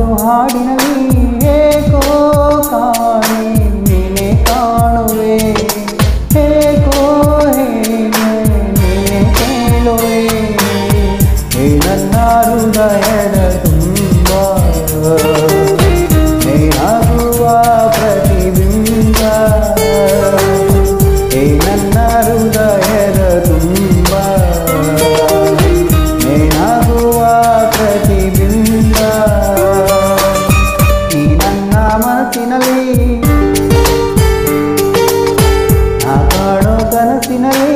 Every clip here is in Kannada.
ಹಾಡಿನಲ್ಲಿ ಏಕೋ ಕಾಣೆ ನೀನೆ ಕಾಣುವೆ ಏಕೋ ಹೇಗೆ ನೀನೆ ಕೇಳುವೆ ನನ್ನ ಹೃದಯದ ತುಂಬ ನೀನಾಗುವ ಪ್ರತಿಬಿಂಬ ನನ್ನ ಹೃದಯದ ತುಂಬ ನೀನಾಗುವ ಪ್ರತಿಬಿಂಬ ಈ ನನ್ನ ಮನಸ್ಸಿನಲ್ಲಿ ನಾ ಕಾಣೋ ಕನಸಿನಲ್ಲಿ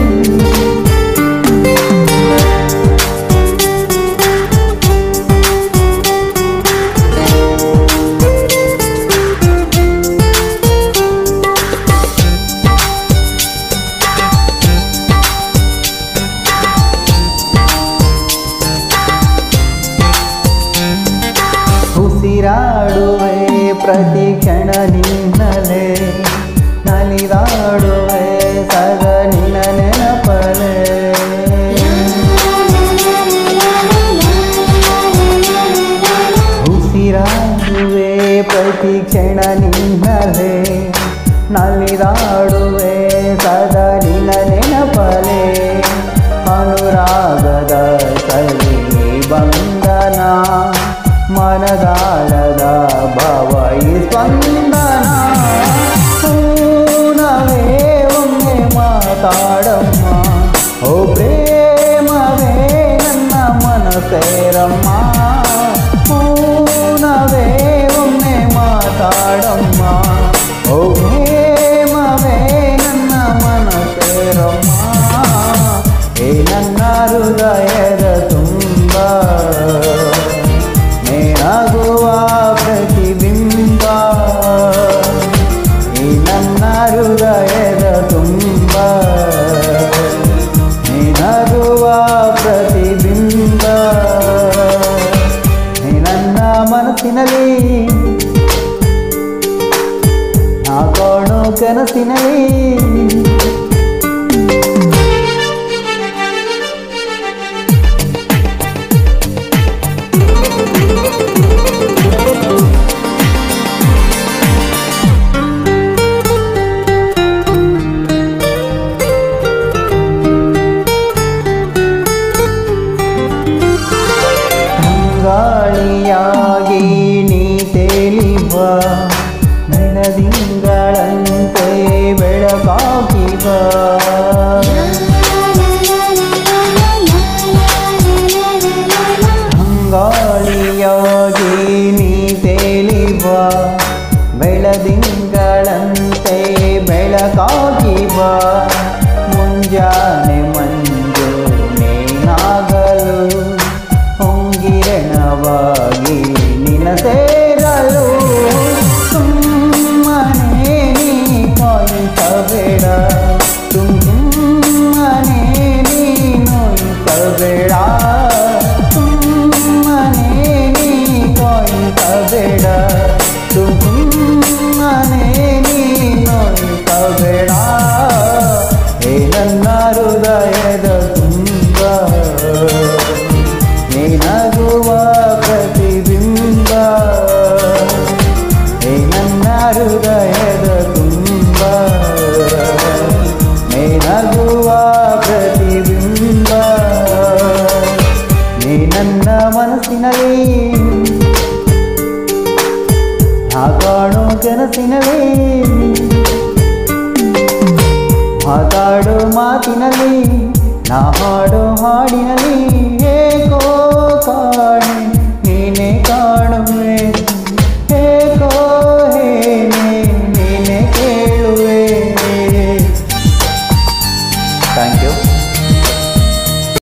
ಉಸಿರಾಡುವೆ ಪ್ರತಿ ಕ್ಷಣ ನಿನ್ನಲೆ ನಲಿದಾಡುವೆ ಸದ ನಿನ್ನ ನೆನಪಲೆ ಉಸಿರಾಡುವೆ ಪ್ರತಿ ಕ್ಷಣ ನಿನ್ನಲೆ ನಲಿದಾಡುವೆ ಸದ ನಿನ್ನ ನೆನಪಲೆ ಅನುರಾಗದ ಸಲಿ ಬಂಧನ ಮನದಾಳದ ಭಾವ ಈ ಸ್ಪಂದನ ಪೂನವೇ ಒಮ್ಮೆ ಮಾತಾಡಮ್ಮ ಓ ಪ್ರೇಮವೇ ನನ್ನ ಮನಸೇರಮ್ಮ ಪೂನವೇ ಒಮ್ಮೆ ಮಾತಾಡಮ್ಮ ಓ ಪ್ರೇಮವೇ ನನ್ನ ಮನಸೇರಮ್ಮ ಏ ನನ್ನ ಹೃದಯದ ತುಂಬ ನೀನಾಗುವ ಪ್ರತಿಬಿಂಬ ಈ ನನ್ನ ಹೃದಯದ ತುಂಬ ನೀನಾಗುವ ಪ್ರತಿಬಿಂಬ ಈ ನನ್ನ ಮನಸ್ಸಿನಲ್ಲಿ ನಾ ಕಾಣೋ ಕನಸಿನಲ್ಲಿ ಗಾಳಿಯಾಗಿ ನೀ ತೇಲಿವ ಬೆಳದಿಂಗಳಂತೆ ಬೆಳಕಾಗಿವ ಗಾಳಿಯಾಗಿ ನೀ ತೇಲಿವ ಬೆಳದಿಂಗಳಂತೆ ಬೆಳಕಾಗಿವ ಮುಂಜಾನೆ ಮಂಜು ನೀನಾಗಲು ಹೊಂಗಿರಣವಾಗಿ ನಿನ್ನ ಸೇರಲು ಸುಮ್ಮನೆ ನೀ ಕಾಯಿಸಬೇಡ ಸುಮ್ಮನೆ ನೀ ನೋಯಿಸಬೇಡ ಸುಮ್ಮನೆ ನೀ ಕಾಯಿಸಬೇಡ ಸುಮ್ಮನೆ ನೀ ನೋಯಿಸಬೇಡ ಏ ನನ್ನ ಹೃದಯದ ತುಂಬ ನೀನಾಗುವ ಪ್ರತಿಬಿಂಬ ಏ ನನ್ನ ಹೃದಯದ ತುಂಬ ನೀನಾಗುವ ಪ್ರತಿಬಿಂಬ ನೀ ನನ್ನ ಮನಸ್ಸಿನಲ್ಲಿ ನಾ ಕಾಣೋ ಕನಸಿನಲ್ಲಿ ಮಾತಾಡೋ ಮಾತಿನಲ್ಲಿ ನಾ ಹಾಡೋ ಹಾಡಿನಲ್ಲಿ